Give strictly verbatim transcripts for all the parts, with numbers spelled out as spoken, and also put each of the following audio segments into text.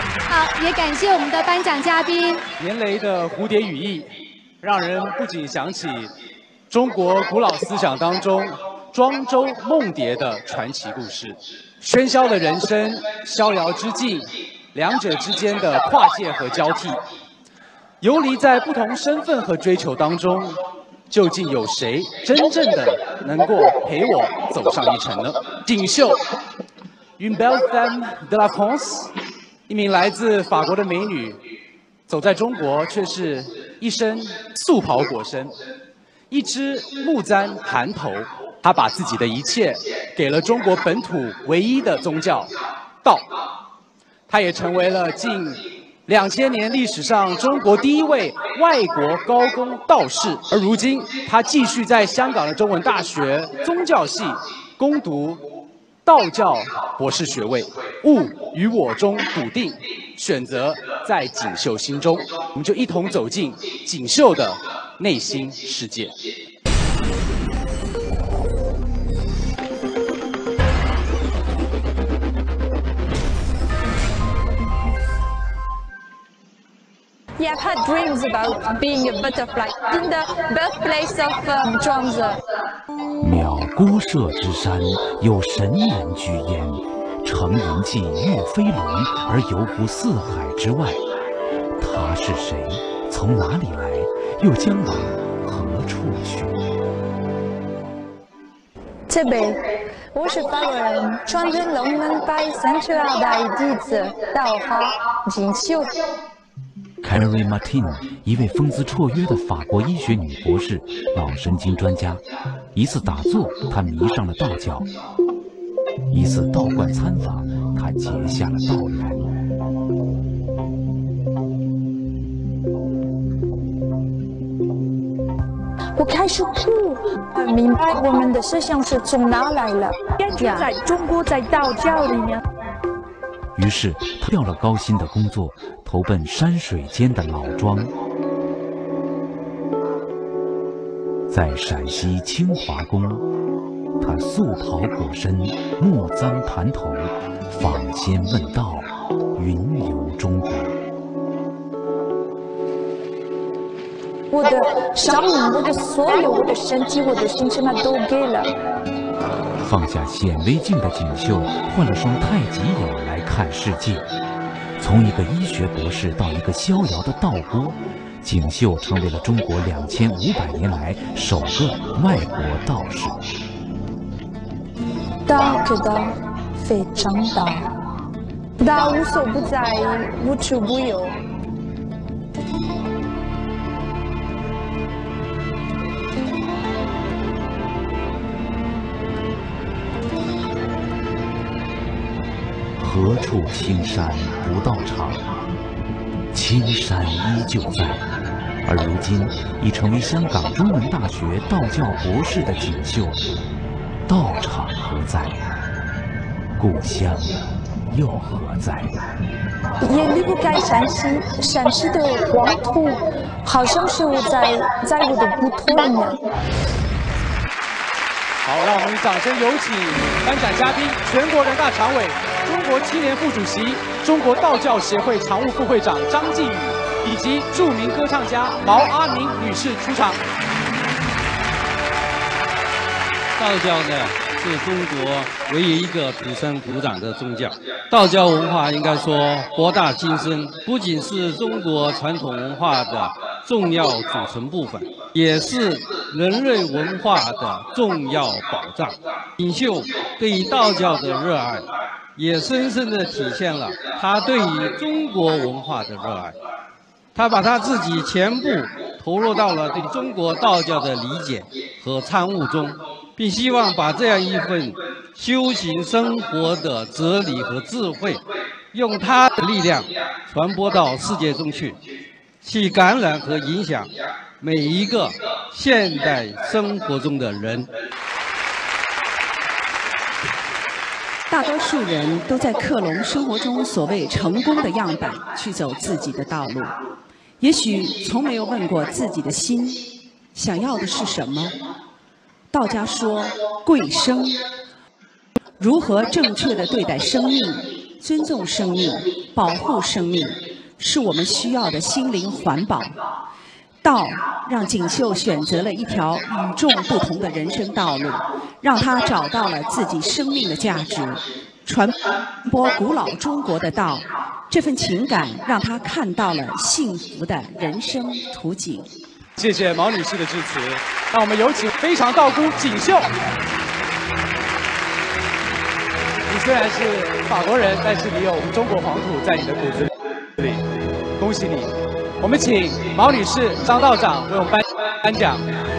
好，也感谢我们的颁奖嘉宾。 年雷的蝴蝶羽翼，让人不仅想起中国古老思想当中庄周梦蝶的传奇故事。喧嚣的人生，逍遥之境，两者之间的跨界和交替，游离在不同身份和追求当中，究竟有谁真正的能够陪我走上一程呢？锦绣 Une belle femme de la France， 一名来自法国的美女，走在中国却是一身素袍裹身，一只木簪盘头。她把自己的一切给了中国本土唯一的宗教道，她也成为了近两千年历史上中国第一位外国高功道士。而如今，她继续在香港的中文大学宗教系攻读道教博士学位。物与我中笃定，选择在锦绣心中。我们就一同走进锦绣的内心世界。 Yeah, I've had dreams about being a butterfly in the birthplace of um, Zhuangzi. 渺孤舍之山，有神人居焉。乘云骑岳飞龙，而游乎四海之外。他是谁？从哪里来？又将往何处去？ 这辈，我是法国人，传承龙门拜三十二代弟子，道行锦绣。 Carrie Martin， 一位风姿绰约的法国医学女博士，脑神经专家。一次打坐，她迷上了道教；一次道观参访，她结下了道缘。 我开始吐，明白我们的思想是从哪来了。根据在中国在道教里面。 于是，他调了高薪的工作，投奔山水间的老庄。在陕西清华宫，他素袍裹身，木簪盘头，访仙问道，云游中国。 我的生命，我的所有，我的身体，我的心，什么都给了。 放下显微镜的锦绣，换了双太极眼来看世界。从一个医学博士到一个逍遥的道姑，锦绣成为了中国两千五百年来首个外国道士。 道可道，非常道。道无所不在，无处不有。 何处青山不道场？青山依旧在，而如今已成为香港中文大学道教博士的锦绣，道场何在？故乡又何在？ 也离不开陕西，陕西的黄土，好像是我在在我的骨头里面。 好，让我们掌声有请颁奖嘉宾，全国人大常委、中国青年副主席、中国道教协会常务副会长张继宇，以及著名歌唱家毛阿敏女士出场。 道教呢是中国唯一一个土生土长的宗教，道教文化应该说博大精深，不仅是中国传统文化的重要组成部分，也是人类文化的重要保障。锦绣对于道教的热爱，也深深地体现了他对于中国文化的热爱。他把他自己全部投入到了对中国道教的理解和参悟中，并希望把这样一份修行生活的哲理和智慧，用他的力量传播到世界中去，去感染和影响每一个现代生活中的人。 大多数人都在克隆生活中所谓成功的样板，去走自己的道路。也许从没有问过自己的心，想要的是什么？道家说贵生，如何正确地对待生命， 尊重生命、保护生命，是我们需要的心灵环保。道让锦绣选择了一条与众不同的人生道路，让他找到了自己生命的价值，传播古老中国的道。这份情感让他看到了幸福的人生图景。 谢谢毛女士的致辞，让我们有请非常道姑锦绣。你虽然是法国人，但是你有我们中国黄土在你的骨子里，恭喜你！我们请毛女士、张道长为我们颁颁奖。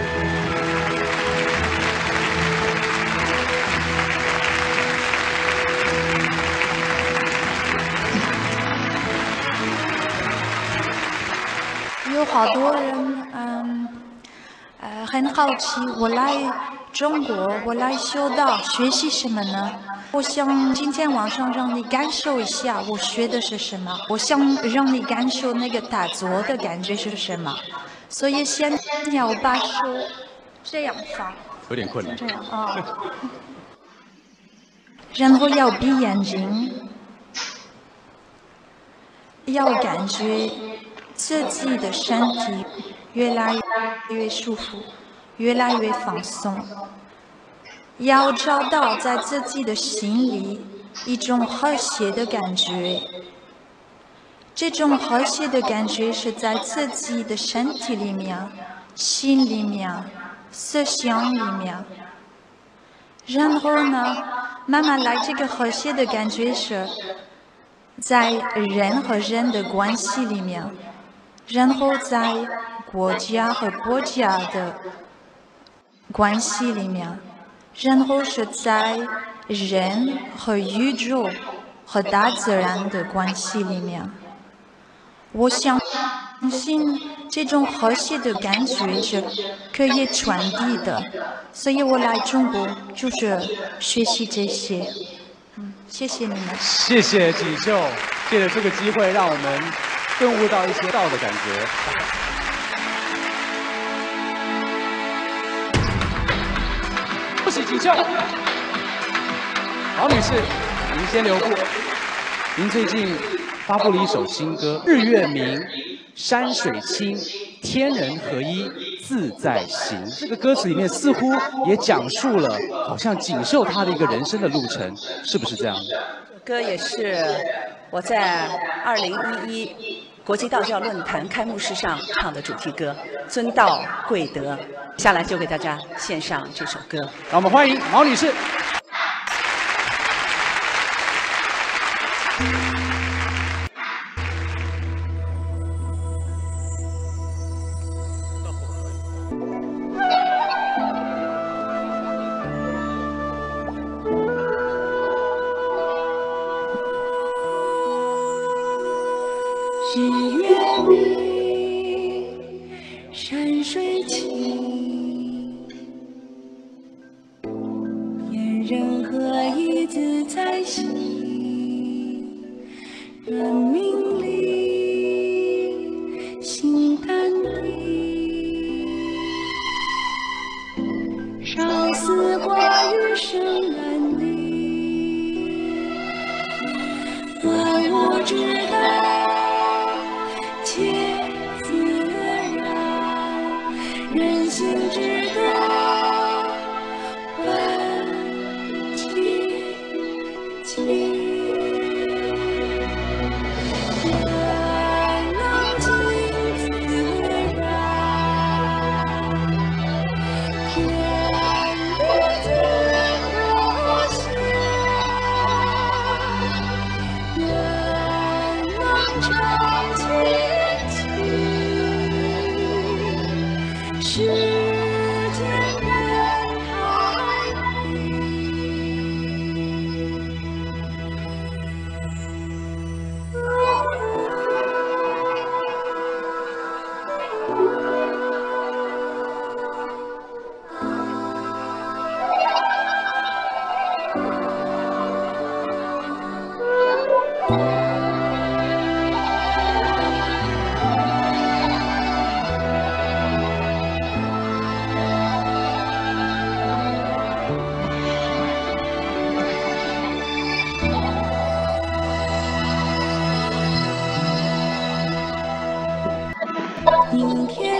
有好多人，嗯，呃，很好奇，我来中国，我来修道，学习什么呢？我想今天晚上让你感受一下我学的是什么，我想让你感受那个打坐的感觉是什么，所以先要把手这样放， 有点困难。 这样啊，然后要闭眼睛，要感觉自己的身体越来越舒服，越来越放松。要找到在自己的心里一种和谐的感觉，这种和谐的感觉是在自己的身体里面、心里面、思想里面。然后呢，慢慢来，这个和谐的感觉是在人和人的关系里面，然后在国家和国家的关系里面。然后是在人和宇宙和大自然的关系里面，我相信这种和谐的感觉是可以传递的，所以我来中国就是学习这些。嗯，谢谢你们。 谢谢锦绣，借着这个机会，让我们顿悟到一些道的感觉。恭喜锦绣，毛女士，您先留步。您最近发布了一首新歌《日月明，山水清，天人合一，自在行》。这个歌词里面似乎也讲述了，好像锦绣她的一个人生的路程，是不是这样？ 歌也是我在二零一一国际道教论坛开幕式上唱的主题歌《尊道贵德》。下来就给大家献上这首歌， 让我们欢迎毛女士。 日月明，山水清，天人合一，自在行。人明理，心淡定，少丝挂于生南里，万物之道。皆自然，人性之道，本寂静。人能尽自然，天地自和谐。人能长期。世间人太明天。